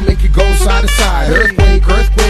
make you go side to side. Earthquake, earthquake.